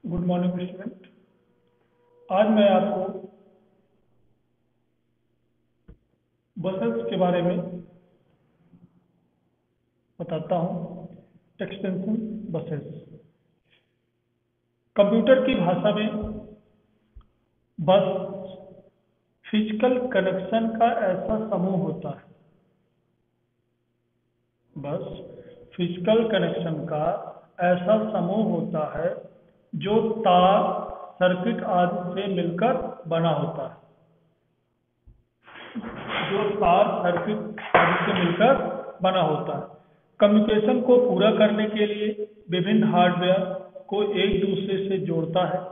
Good morning student. आज मैं आपको बसेस के बारे में बताता हूँ। एक्सटेंशन बसेस कंप्यूटर की भाषा में बस फिजिकल कनेक्शन का ऐसा समूह होता है। बस फिजिकल कनेक्शन का ऐसा समूह होता है जो तार, सर्किट आदि से मिलकर बना होता है। जो तार, सर्किट आदि से मिलकर बना होता है। कम्युनिकेशन को पूरा करने के लिए विभिन्न हार्डवेयर को एक दूसरे से जोड़ता है।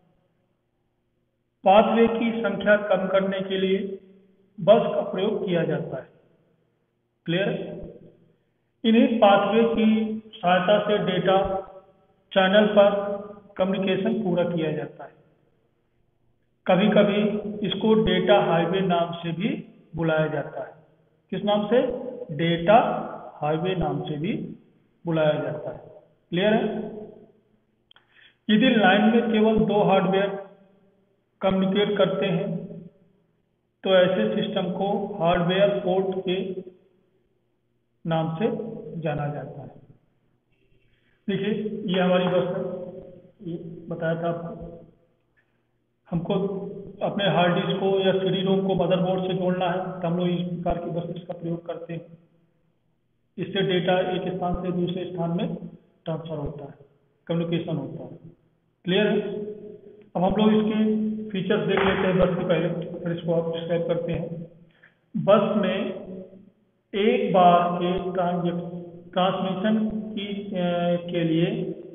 पाथवे की संख्या कम करने के लिए बस का प्रयोग किया जाता है। क्लियर? इन्हीं पाथवे की सहायता से डेटा चैनल पर कम्युनिकेशन पूरा किया जाता है। कभी कभी इसको डेटा हाईवे नाम से भी बुलाया जाता है। किस नाम से? डेटा हाईवे नाम से भी बुलाया जाता है। क्लियर है? यदि लाइन में केवल दो हार्डवेयर कम्युनिकेट करते हैं तो ऐसे सिस्टम को हार्डवेयर पोर्ट के नाम से जाना जाता है। देखिए, ये हमारी बस है। ये बताया था आपको। हमको अपने हार्ड डिस्क को या सीडी रोम को मदरबोर्ड से जोड़ना है तो हम लोग इस प्रकार की बसेस का प्रयोग करते हैं। इससे डेटा एक स्थान से दूसरे स्थान में ट्रांसफर होता है, कम्युनिकेशन होता है। क्लियर है? अब हम लोग इसके फीचर्स देख लेते हैं बस के पहले, फिर इसको आप डिस्क्राइब करते हैं। बस में एक बार के ट्रांसमिशन के लिए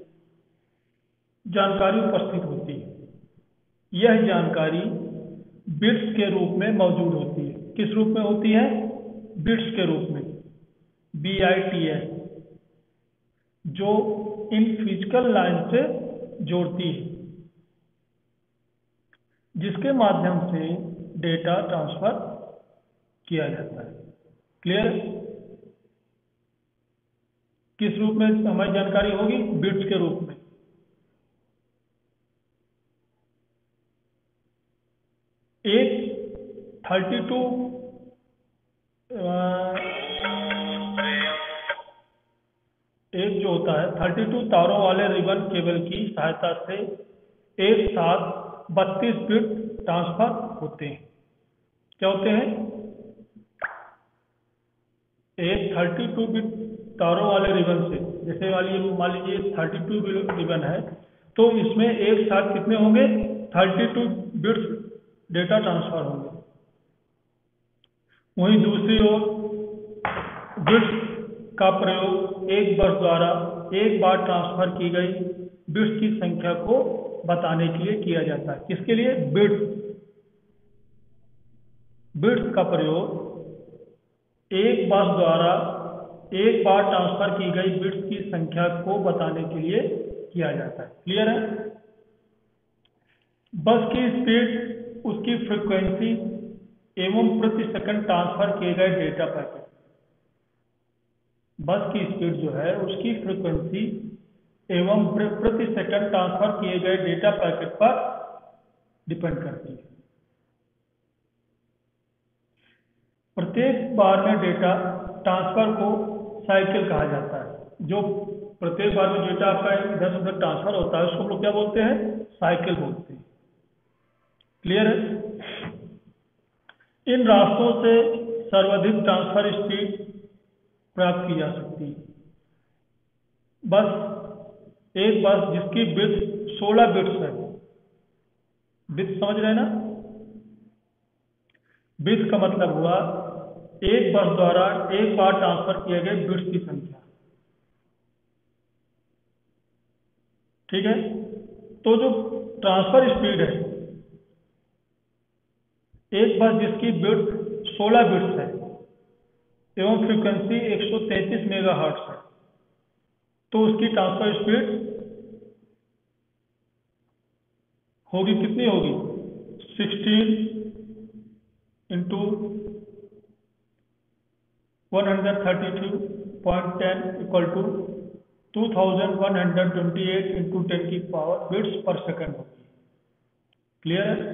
जानकारी उपस्थित होती है। यह जानकारी बिट्स के रूप में मौजूद होती है। किस रूप में होती है? बिट्स के रूप में, BITS, जो इन फिजिकल लाइन से जोड़ती है, जिसके माध्यम से डेटा ट्रांसफर किया जाता है। क्लियर? किस रूप में हमारी जानकारी होगी? बिट्स के रूप में। एक 32 एक जो होता है 32 तारों वाले रिबन केबल की सहायता से एक साथ 32 बिट ट्रांसफर होते हैं। क्या होते हैं? एक 32 बिट तारों वाले रिबन से, जैसे मान लीजिए 32 बिट रिबन है, तो इसमें एक साथ कितने होंगे? 32 बिट्स डेटा ट्रांसफर होंगे। वहीं दूसरी ओर बिट्स का प्रयोग एक बस द्वारा एक बार ट्रांसफर की गई बिट्स की संख्या को बताने के लिए किया जाता है। किसके लिए? बिट्स का प्रयोग एक बस द्वारा एक बार ट्रांसफर की गई बिट्स की संख्या को बताने के लिए किया जाता है। क्लियर है? बस की स्पीड, उसकी फ्रीक्वेंसी एवं प्रति सेकंड ट्रांसफर किए गए डेटा पैकेट। बस की स्पीड जो है उसकी फ्रीक्वेंसी एवं प्रति सेकंड ट्रांसफर किए गए डेटा पैकेट पर डिपेंड करती है। प्रत्येक बार में डेटा ट्रांसफर को साइकिल कहा जाता है। जो प्रत्येक बार में डेटा आपका इधर से उधर ट्रांसफर होता है उसको हम लोग क्या बोलते हैं? साइकिल बोलते हैं। क्लियर है? इन रास्तों से सर्वाधिक ट्रांसफर स्पीड प्राप्त की जा सकती है। एक बस जिसकी बिट्स 16 बिट्स है। बिट्स समझ रहे हैं ना? बिट्स का मतलब हुआ एक बस द्वारा एक बार ट्रांसफर किए गए बिट्स की संख्या। ठीक है? तो जो ट्रांसफर स्पीड है, एक बस जिसकी बिट्स 16 बिट्स है एवं फ्रीक्वेंसी 133 मेगाहर्ट्ज है, तो उसकी ट्रांसफर स्पीड होगी, कितनी होगी? 16 इंटू 132.10 इक्वल टू 2128 इंटू 10 की पावर बिट्स पर सेकंड होगी। क्लियर है?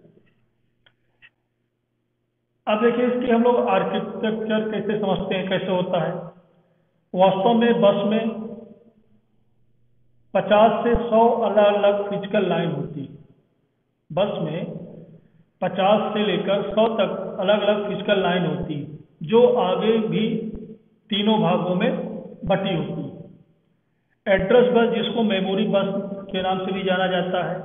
अब देखिए इसकी हम लोग आर्किटेक्चर कैसे समझते हैं, कैसे होता है। वास्तव में बस में 50 से 100 अलग अलग फिजिकल लाइन होती है। बस में 50 से लेकर 100 तक अलग अलग फिजिकल लाइन होती है, जो आगे भी तीनों भागों में बटी होती है। एड्रेस बस, जिसको मेमोरी बस के नाम से भी जाना जाता है,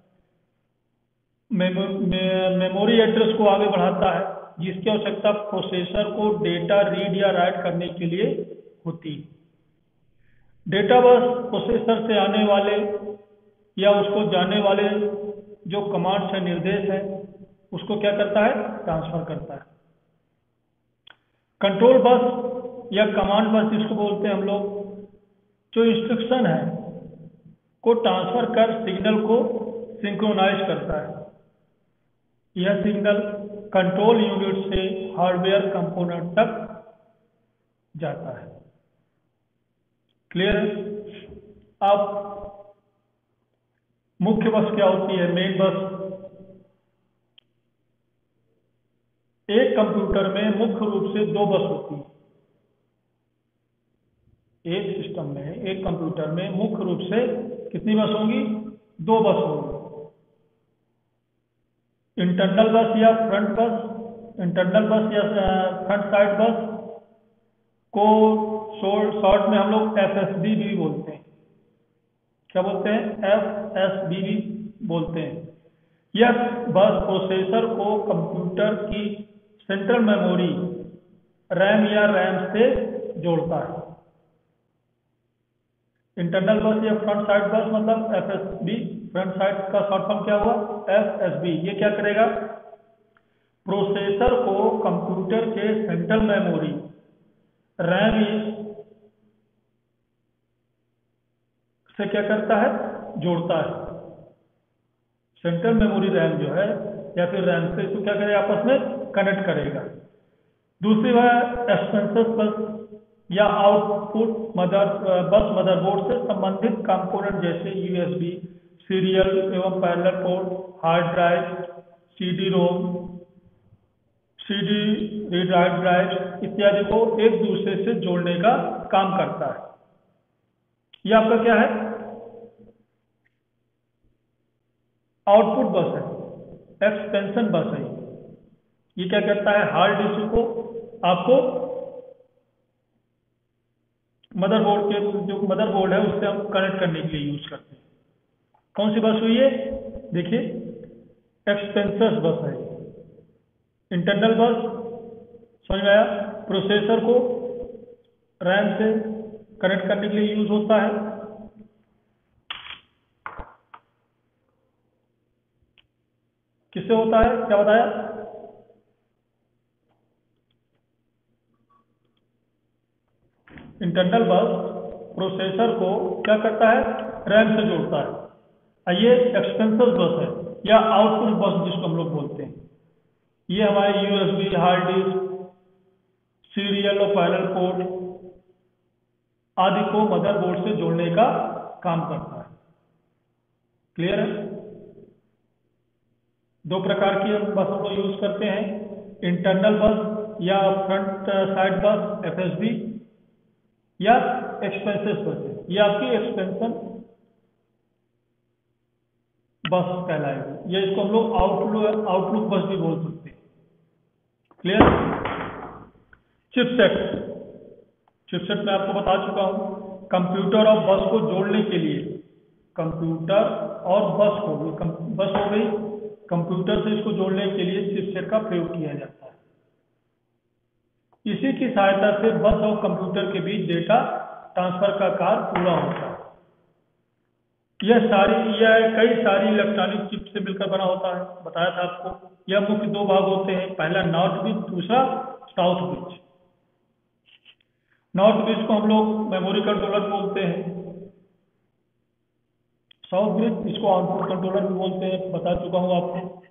मेमोरी एड्रेस को आगे बढ़ाता है, जिसकी आवश्यकता प्रोसेसर को डेटा रीड या राइट करने के लिए होती है। डेटा बस प्रोसेसर से आने वाले या उसको जाने वाले जो कमांड्स है, निर्देश है, उसको क्या करता है? ट्रांसफर करता है। कंट्रोल बस या कमांड बस जिसको बोलते हैं हम लोग, जो इंस्ट्रक्शन है को ट्रांसफर कर सिग्नल को सिंक्रोनाइज करता है। यह सिग्नल कंट्रोल यूनिट से हार्डवेयर कंपोनेंट तक जाता है। क्लियर है? अब मुख्य बस क्या होती है? Main bus. एक कंप्यूटर में मुख्य रूप से दो बस होती है। एक सिस्टम में, एक कंप्यूटर में मुख्य रूप से कितनी बस होंगी? दो बस होंगी। इंटरनल बस या फ्रंट बस, इंटरनल बस या फ्रंट साइड बस को शॉर्ट में हम लोग एफएसबी भी बोलते हैं। क्या बोलते हैं? एफएसबी भी बोलते हैं। यह बस प्रोसेसर को कंप्यूटर की सेंट्रल मेमोरी रैम या रैम से जोड़ता है। इंटरनल बस या फ्रंट साइड बस मतलब एफएसबी, फ्रंट साइड का शॉर्ट फॉर्म क्या हुआ? एफएसबी। ये क्या करेगा? प्रोसेसर को कंप्यूटर के सेंट्रल मेमोरी रैम से क्या करता है? जोड़ता है। सेंट्रल मेमोरी रैम जो है या फिर रैम से इसको क्या करेगा? आपस में कनेक्ट करेगा। दूसरी बात एक्सपेंसेस बस या आउटपुट बस मदरबोर्ड से संबंधित कंपोनेंट जैसे यूएसबी, सीरियल एवं parallel port, hard drive, CD ROM, CD read write drive इत्यादि को एक दूसरे से जोड़ने का काम करता है। यह आपका क्या है? आउटपुट बस है, एक्सपेंशन बस है। ये क्या करता है? हार्ड डिस्क को आपको मदरबोर्ड के, जो मदरबोर्ड है उससे हम कनेक्ट करने के लिए यूज करते हैं। कौन सी बस हुई है? देखिए एक्सपेंसेस बस है। इंटरनल बस समझ में आया? प्रोसेसर को रैम से कनेक्ट करने के लिए यूज होता है। किससे होता है? क्या बताया? इंटरनल बस प्रोसेसर को क्या करता है? रैम से जोड़ता है। ये एक्सपेंसेस बस है या आउटपुट बस जिसको हम लोग बोलते हैं। ये हमारे यूएसबी, हार्ड डिस्क, सीरियल और पैरेलल पोर्ट आदि को मदरबोर्ड से जोड़ने का काम करता है। क्लियर है? दो प्रकार की हम बसों को यूज करते हैं, इंटरनल बस या फ्रंट साइड बस एफएसबी या एक्सपेंसेस बस। ये आपकी एक्सपेंशन बस कहलाएगी। ये इसको हम लोग आउटलुक बस भी बोल सकते हैं। क्लियर? चिपसेट, चिपसेट मैं आपको बता चुका हूं। कंप्यूटर और बस को जोड़ने के लिए, कंप्यूटर और बस को, बस हो गई, कंप्यूटर से इसको जोड़ने के लिए चिपसेट का प्रयोग किया जाता है। इसी की सहायता से बस और कंप्यूटर के बीच डेटा ट्रांसफर का कार्य पूरा होता है। यह कई सारी इलेक्ट्रॉनिक चिप से मिलकर बना होता है। बताया था आपको। यह मुख्य दो भाग होते हैं, पहला नॉर्थ ब्रिज, दूसरा साउथ ब्रिज। नॉर्थ ब्रिज को हम लोग मेमोरी कंट्रोलर बोलते हैं। साउथ ब्रिज इसको आउटपुट कंट्रोलर भी बोलते हैं। बता चुका हूं आपको,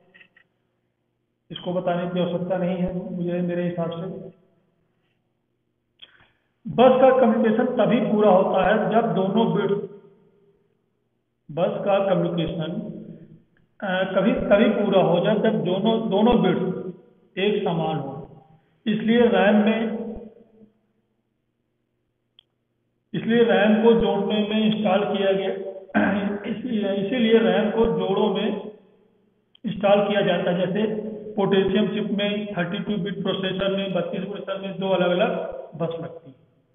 इसको बताने की आवश्यकता नहीं है मुझे, मेरे हिसाब से। बस का कम्युनिकेशन तभी पूरा होता है जब दोनों बिट्स, बस का कम्युनिकेशन कभी तभी पूरा हो जाए जब दोनों दोनों बिट्स एक समान हो। इसलिए रैम में इसलिए रैम को जोड़ने में इंस्टॉल किया गया इसीलिए रैम को जोड़ों में इंस्टॉल किया जाता है। जैसे पोटेशियम चिप में 32 बिट प्रोसेसर में 32 प्रोसेसर में दो अलग अलग बस लगती है।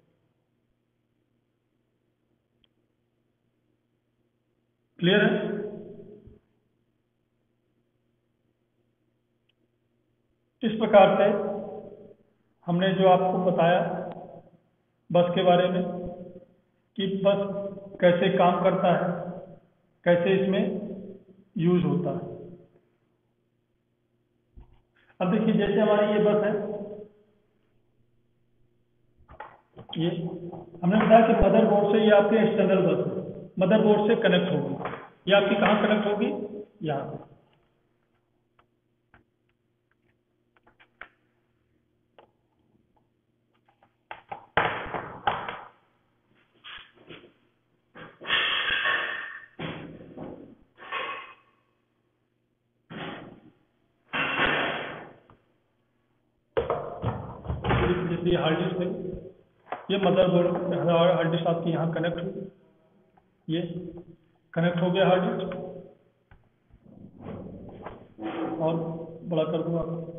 क्लियर है? इस प्रकार से हमने जो आपको बताया बस के बारे में कि बस कैसे काम करता है, कैसे इसमें यूज होता है। अब देखिए जैसे हमारी ये बस है, ये हमने बताया कि मदरबोर्ड से ये आपके एक्सटर्नल बस है, मदरबोर्ड से कनेक्ट होगी। ये आपकी कहाँ कनेक्ट होगी? यहाँ पे। जैसे ये हार्ड डिस्क है, ये मदरबोर्ड हार्ड डिस्क आपकी यहाँ कनेक्ट होगी। ये कनेक्ट हो गया हार्ड डिस्क, और बड़ा कर दूंगा आपको।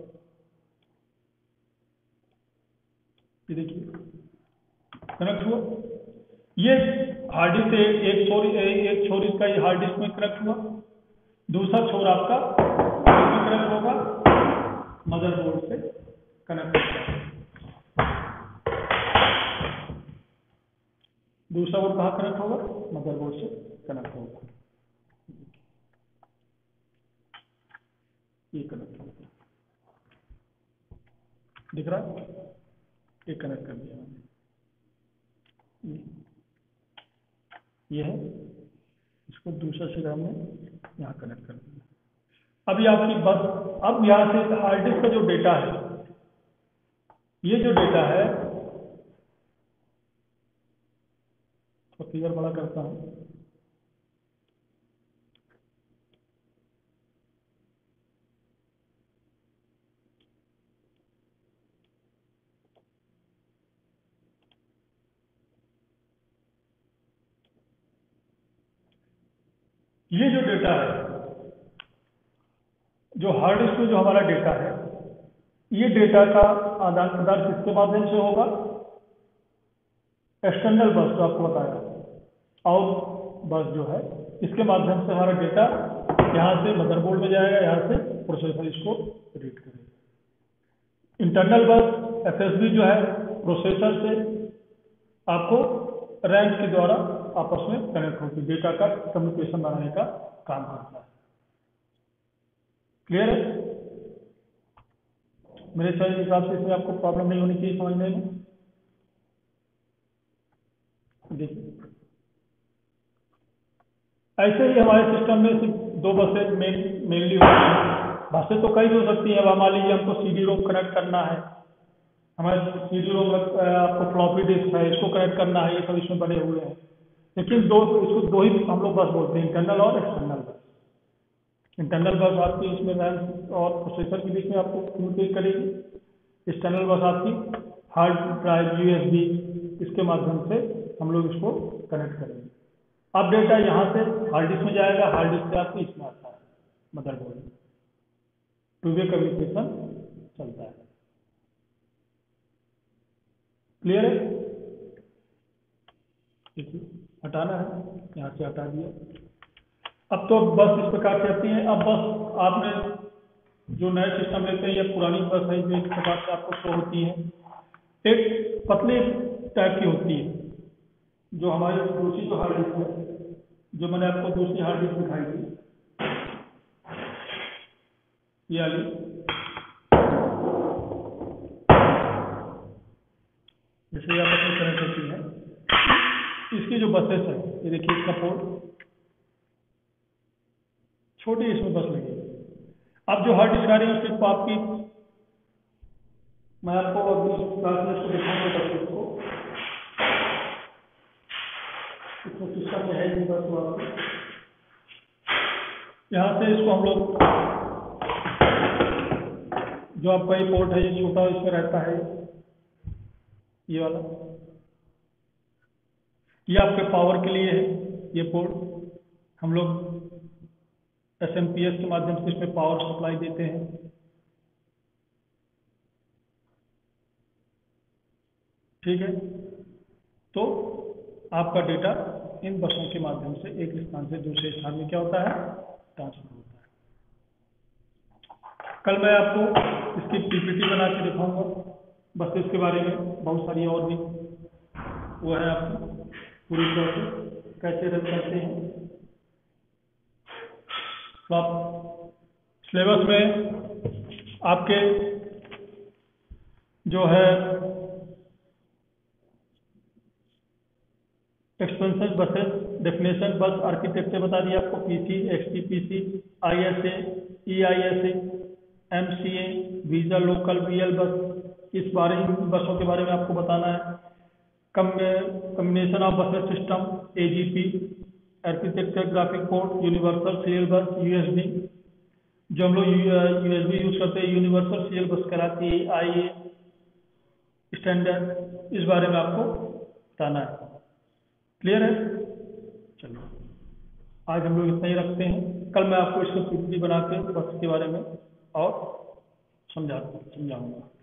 ये देखिए कनेक्ट हुआ। ये हार्ड डिस्क से एक छोर इसका ये हार्ड डिस्क में कनेक्ट हुआ, दूसरा छोर आपका कनेक्ट होगा मदरबोर्ड से कनेक्ट होगा। दूसरा बोर्ड कहाँ कनेक्ट होगा? मदरबोर्ड से कनेक्ट होगा। ये कनेक्ट होगा, दिख रहा है? ये कनेक्ट कर दिया मैंने। ये है, इसको दूसरा सिरा हमने यहाँ कनेक्ट कर दिया। अभी आपकी बस, अब यहाँ से हार्ड डिस्क का जो डेटा है, ये जो डेटा है, तो फिगर बड़ा करता हूँ। ये जो डेटा है, जो हार्ड डिस्क में जो हमारा डेटा है, ये डेटा का आदान प्रदान किसके माध्यम से होगा? एक्सटर्नल बस, जो आपको बताया, आउट बस जो है, इसके माध्यम से हमारा डेटा यहाँ से मदरबोर्ड में जाएगा, यहाँ से प्रोसेसर इसको रीड करेगा। इंटरनल बस एफएसबी जो है, प्रोसेसर से आपको रैम के द्वारा आपस में कनेक्ट होकर डेटा का कम्युनिकेशन बनाने का काम करता है। क्लियर है? मेरे हिसाब से इसमें आपको प्रॉब्लम नहीं होनी चाहिए समझने में। देखिए ऐसे ही हमारे सिस्टम में सिर्फ दो बसें मेनली होती हैं। बसें तो कई हो सकती हैं। अब मान लीजिए हमको सीडी रोम कनेक्ट करना है, हमारे सीडी रोम आपको फ्लॉपी डिस्क है, इसको कनेक्ट करना है, ये सब इसमें बने हुए हैं। लेकिन इसको दो ही हम लोग बस बोलते हैं, इंटरनल और एक्सटर्नल बस। इंटरनल बस आपकी इसमें रैम और प्रोसेसर के बीच में आपको कम्युनिकेट करेगी। एक्सटर्नल बस आपकी हार्ड ड्राइव, यूएसबी, इसके माध्यम से हम लोग इसको कनेक्ट करेंगे। अब डेटा यहाँ से हार्ड डिस्क में जाएगा, हार्ड डिस्क से आपको इसमें आता है मदरबोर्ड में। टू वे कम्युनिकेशन चलता है। क्लियर है? हटाना है, यहाँ से हटा दिया। अब तो बस इस प्रकार से आती है। अब बस आपने जो नए सिस्टम लेते हैं या पुरानी बस है जो इस प्रकार से आपको शो होती है, एक पतली टाइप की होती है, जो हमारी दूसरी जो हार्ड डिस्क है, जो मैंने आपको दूसरी हार्ड डिस्क दिखाई थी, ये वाली, जैसे आपस में कनेक्ट होती है, इसकी जो बसेस है, ये देखिए इसका पोर्ट छोटी, इसमें बस लगी। अब जो हार्ड डिस्क आ रही है सिर्फ आपकी, मैं आपको अभी क्लास में इसको दिखाऊंगा बस इसको, इसको सिस्टम में है नहीं बस वो यहाँ से इसको हम लोग, जो आपका ये पोर्ट है ये छोटा इसमें रहता है, ये वाला, ये आपके पावर के लिए है। ये पोर्ट हम लोग एसएमपीएस के माध्यम से इसमें पावर सप्लाई देते हैं। ठीक है, तो आपका डेटा इन बसों के माध्यम से एक स्थान से दूसरे स्थान में क्या होता है, ट्रांसफर होता है। कल मैं आपको इसकी पीपीटी बना के दिखाऊंगा बसेस के बारे में, बहुत सारी और भी वो है, आपको पूरी तरह से कैसे रन करते हैं। तो आप सिलेबस में आपके जो है expansion buses, definition, bus architecture बता दिया आपको, PC, XT PC, ISA, EISA, MCA, VESA, local, VL bus, इस बारे बसों के बारे में आपको बताना है। Combination of buses system, AGP, architecture, graphic port, universal serial bus, USB, जो हम लोग यूएसबी यूज करते हैं, यूनिवर्सल सीरियल बस कहलाती है, आईए स्टैंडर्ड, इस बारे में आपको बताना है। क्लियर है? चलिए आज हम लोग इतना ही रखते हैं। कल मैं आपको इसको पीपीटी बना के बस के बारे में और समझाऊंगा।